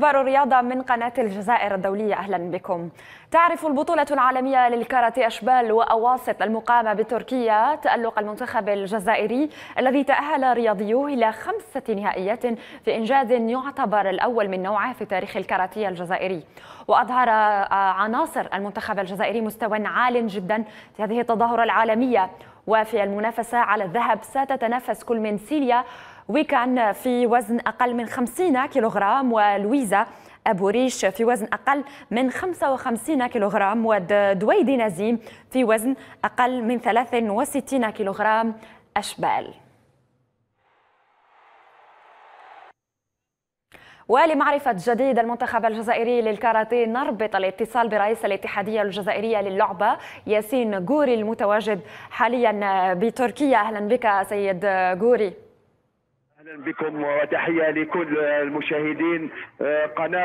أخبار الرياضة من قناة الجزائر الدولية، أهلا بكم. تعرف البطولة العالمية للكاراتيه أشبال وأواسط المقامة بتركيا تألق المنتخب الجزائري الذي تأهل رياضيوه إلى 5 نهائيات في إنجاز يعتبر الأول من نوعه في تاريخ الكاراتيه الجزائري. وأظهر عناصر المنتخب الجزائري مستوى عال جدا في هذه التظاهرة العالمية. وفي المنافسة على الذهب ستتنافس كل من سيليا ويكان في وزن أقل من 50 كيلوغرام، ولويزا أبو ريش في وزن أقل من 55 كيلوغرام، ودويدي نزيم في وزن أقل من 63 كيلوغرام أشبال. ولمعرفة جديد المنتخب الجزائري للكاراتيه نربط الاتصال برئيس الاتحادية الجزائرية للعبة ياسين غوري المتواجد حاليا بتركيا. أهلا بك سيد غوري. أهلا بكم وتحية لكل المشاهدين قناة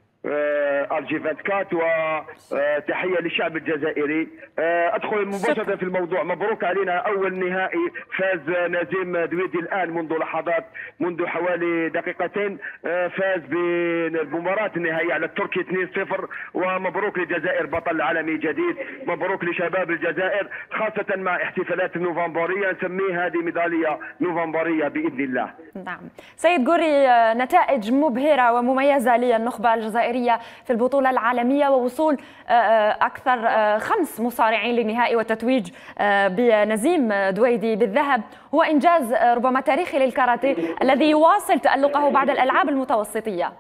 RG24 وتحية للشعب الجزائري. أدخل مباشرة في الموضوع. مبروك علينا أول نهائي، فاز نزيم دويدي الآن منذ لحظات، منذ حوالي دقيقتين فاز بالمباراة النهائية على التركي 2-0. ومبروك للجزائر بطل عالمي جديد، مبروك لشباب الجزائر، خاصة مع احتفالات نوفمبرية نسميه هذه ميدالية نوفمبرية بإذن الله. نعم سيد غوري، نتائج مبهرة ومميزة للنخبة الجزائرية في البطولة العالمية، ووصول أكثر 5 مصارعين للنهائي والتتويج بنزيم دويدي بالذهب هو إنجاز ربما تاريخي للكاراتيه الذي يواصل تألقه بعد الألعاب المتوسطية.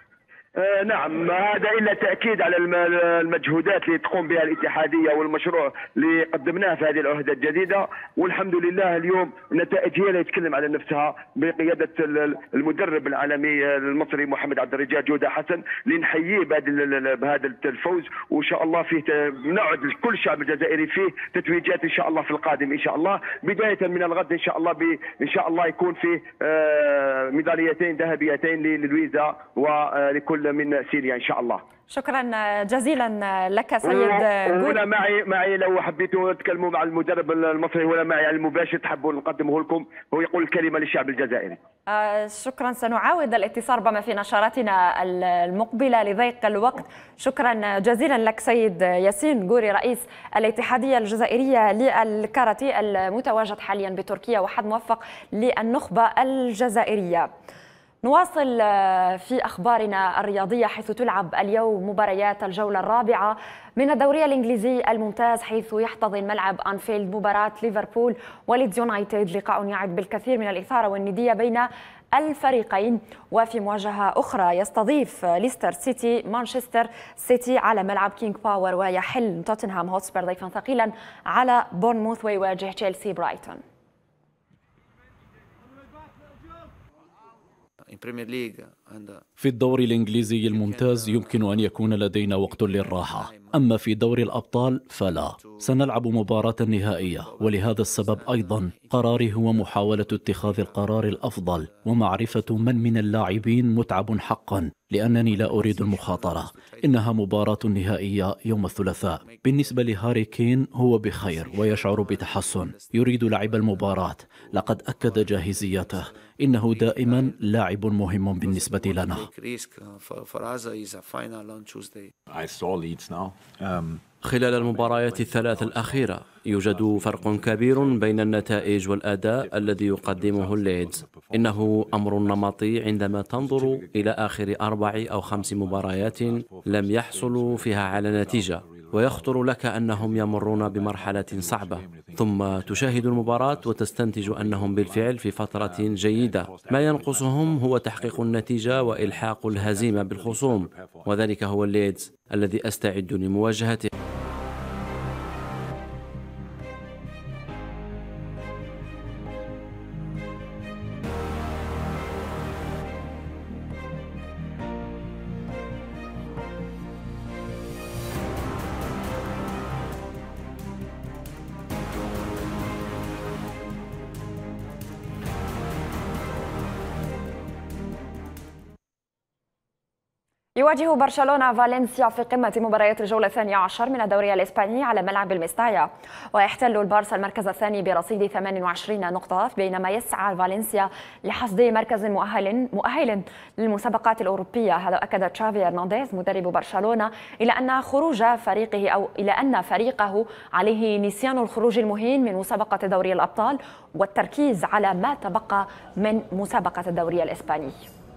نعم، هذا إلا تأكيد على المجهودات اللي تقوم بها الاتحادية والمشروع اللي قدمناه في هذه العهدة الجديدة. والحمد لله اليوم النتائج هي اللي تتكلم على نفسها بقيادة المدرب العالمي المصري محمد عبد الرجال جودة حسن، اللي نحييه بهذا الفوز. وإن شاء الله فيه نعد لكل الشعب الجزائري فيه تتويجات إن شاء الله في القادم إن شاء الله، بداية من الغد إن شاء الله إن شاء الله يكون فيه ميداليتين ذهبيتين للويزا ولكل من سيليا ان شاء الله. شكرا جزيلا لك سيد غوري. هنا معي لو حبيتوا تكلموا مع المدرب المصري هنا معي على المباشر تحبوا نقدمه لكم، هو يقول الكلمه للشعب الجزائري. شكرا، سنعاود الاتصال ربما في نشراتنا المقبله لضيق الوقت. شكرا جزيلا لك سيد ياسين غوري رئيس الاتحاديه الجزائريه للكاراتيه المتواجد حاليا بتركيا، وحد موفق للنخبه الجزائريه. نواصل في أخبارنا الرياضية، حيث تلعب اليوم مباريات الجولة الرابعة من الدوري الإنجليزي الممتاز، حيث يحتضن ملعب أنفيلد مباراة ليفربول وليدز يونايتد، لقاء يعد بالكثير من الإثارة والندية بين الفريقين. وفي مواجهة أخرى يستضيف ليستر سيتي مانشستر سيتي على ملعب كينغ باور، ويحل توتنهام هوتسبير ضيفا ثقيلا على بورنموث ويواجه تشيلسي برايتون. في الدوري الإنجليزي الممتاز يمكن أن يكون لدينا وقت للراحة، أما في دوري الأبطال فلا. سنلعب مباراة نهائية، ولهذا السبب أيضا قراري هو محاولة اتخاذ القرار الأفضل ومعرفة من اللاعبين متعب حقا، لأنني لا أريد المخاطرة. إنها مباراة نهائية يوم الثلاثاء. بالنسبة لهاري كين هو بخير ويشعر بتحسن، يريد لعب المباراة، لقد أكد جاهزيته. إنه دائما لاعب مهم بالنسبة لنا. خلال المباريات الثلاث الأخيرة يوجد فرق كبير بين النتائج والأداء الذي يقدمه الليدز. إنه أمر نمطي عندما تنظر إلى آخر 4 أو 5 مباريات لم يحصلوا فيها على نتيجة، ويخطر لك أنهم يمرون بمرحلة صعبة، ثم تشاهد المباراة وتستنتج أنهم بالفعل في فترة جيدة. ما ينقصهم هو تحقيق النتيجة وإلحاق الهزيمة بالخصوم، وذلك هو الليدز الذي أستعد لمواجهته. يواجه برشلونة فالنسيا في قمة مباريات الجولة 12 من الدوري الإسباني على ملعب المستايا، ويحتل البارسا المركز الثاني برصيد 28 نقطة، بينما يسعى فالنسيا لحصد مركز مؤهل للمسابقات الأوروبية. هذا أكد تشافي هرنانديز مدرب برشلونة إلى أن فريقه عليه نسيان الخروج المهين من مسابقة دوري الأبطال والتركيز على ما تبقى من مسابقة الدوري الإسباني.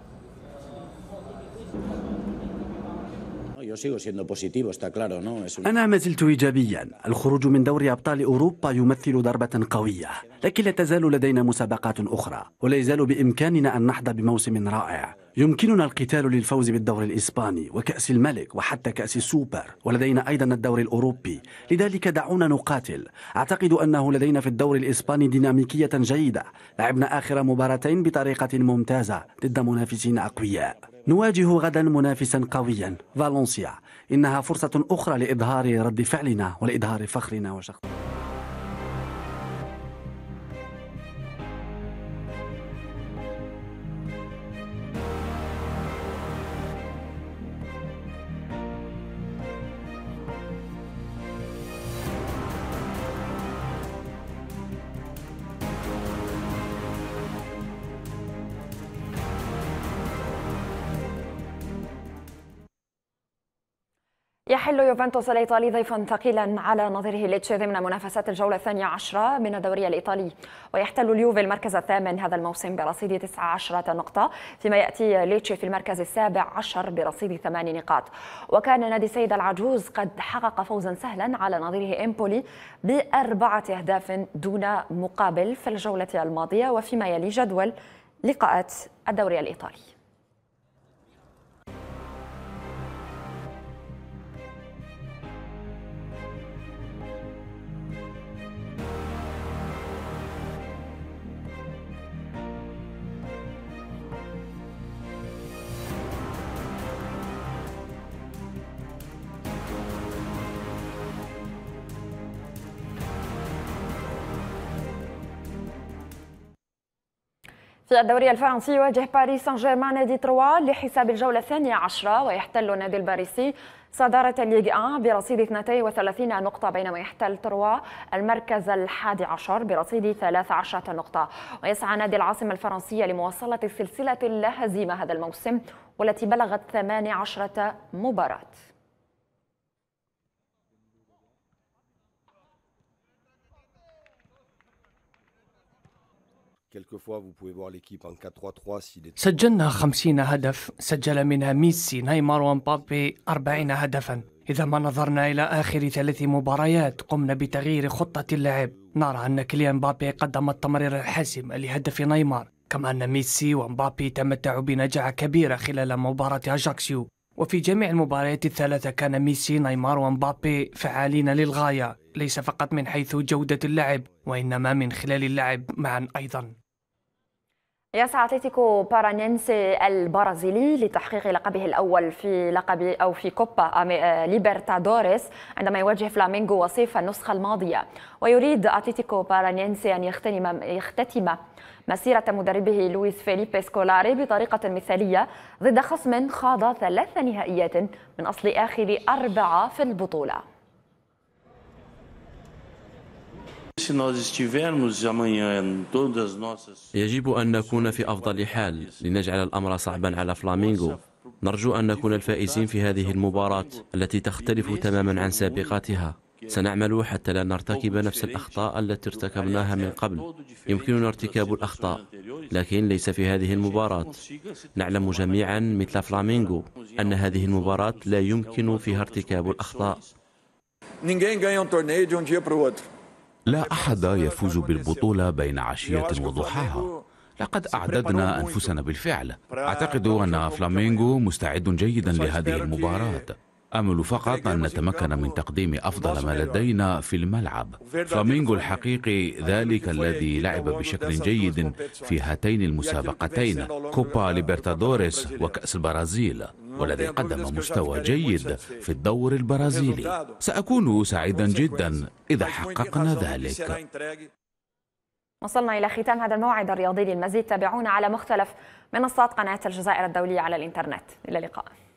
أنا ما زلت إيجابيا. الخروج من دوري أبطال أوروبا يمثل ضربة قوية، لكن لا تزال لدينا مسابقات أخرى، ولا يزال بإمكاننا أن نحظى بموسم رائع. يمكننا القتال للفوز بالدوري الإسباني وكأس الملك وحتى كأس السوبر، ولدينا أيضا الدوري الأوروبي، لذلك دعونا نقاتل. أعتقد أنه لدينا في الدوري الإسباني ديناميكية جيدة. لعبنا آخر مباراتين بطريقة ممتازة ضد منافسين أقوياء. نواجه غدا منافسا قويا فالنسيا. إنها فرصة أخرى لإظهار رد فعلنا ولإظهار فخرنا وشخصنا. يحل يوفنتوس الإيطالي ضيفا ثقيلا على نظيره ليتشي ضمن منافسات الجولة 12 من الدوري الإيطالي، ويحتل اليوفي المركز الثامن هذا الموسم برصيد 19 نقطة، فيما يأتي ليتشي في المركز ال17 برصيد 8 نقاط. وكان نادي سيد العجوز قد حقق فوزا سهلا على نظيره إمبولي ب4 أهداف دون مقابل في الجولة الماضية، وفيما يلي جدول لقاءات الدوري الإيطالي. في الدوري الفرنسي يواجه باريس سان جيرمان نادي تروا لحساب الجولة 12، ويحتل النادي الباريسي صدارة الليغ 1 برصيد 32 نقطة، بينما يحتل تروا المركز ال11 برصيد 13 نقطة. ويسعى نادي العاصمة الفرنسية لمواصلة سلسلة اللا هزيمة هذا الموسم والتي بلغت 18 مباراة. سجلنا 50 هدف، سجل منها ميسي، نيمار ومبابي 40 هدفا. إذا ما نظرنا إلى آخر 3 مباريات قمنا بتغيير خطة اللعب. نرى أن كيليان مبابي قدم التمرير الحاسم لهدف نيمار، كما أن ميسي ومبابي تمتعوا بنجاعة كبيرة خلال مباراة أجاكسيو. وفي جميع المباريات الثلاثة كان ميسي، نيمار ومبابي فعالين للغاية، ليس فقط من حيث جودة اللعب وإنما من خلال اللعب معا أيضا. يسعى أتلتيكو بارانينسي البرازيلي لتحقيق لقبه الأول في كوبا ليبرتادوريس عندما يواجه فلامينغو وصيف النسخة الماضية. ويريد أتلتيكو بارانينسي أن يختتم مسيرة مدربه لويس فيليبي سكولاري بطريقة مثالية ضد خصم خاض 3 نهائيات من أصل آخر 4 في البطولة. يجب أن نكون في أفضل حال لنجعل الأمر صعبا على فلامينغو. نرجو أن نكون الفائزين في هذه المباراة التي تختلف تماما عن سابقاتها. سنعمل حتى لا نرتكب نفس الأخطاء التي ارتكبناها من قبل. يمكننا ارتكاب الأخطاء لكن ليس في هذه المباراة. نعلم جميعا مثل فلامينغو أن هذه المباراة لا يمكن فيها ارتكاب الأخطاء. لا أحد يفوز بالبطولة بين عشية وضحاها. لقد أعددنا أنفسنا بالفعل. أعتقد أن فلامينغو مستعد جيدا لهذه المباراة. أمل فقط أن نتمكن من تقديم أفضل ما لدينا في الملعب. فلامينغو الحقيقي ذلك الذي لعب بشكل جيد في هاتين المسابقتين، كوبا ليبرتادوريس وكأس البرازيل، والذي قدم مستوى جيد في الدور البرازيلي. سأكون سعيدا جدا إذا حققنا ذلك. وصلنا إلى ختام هذا الموعد الرياضي. للمزيد تابعونا على مختلف منصات قناة الجزائر الدولية على الإنترنت. إلى اللقاء.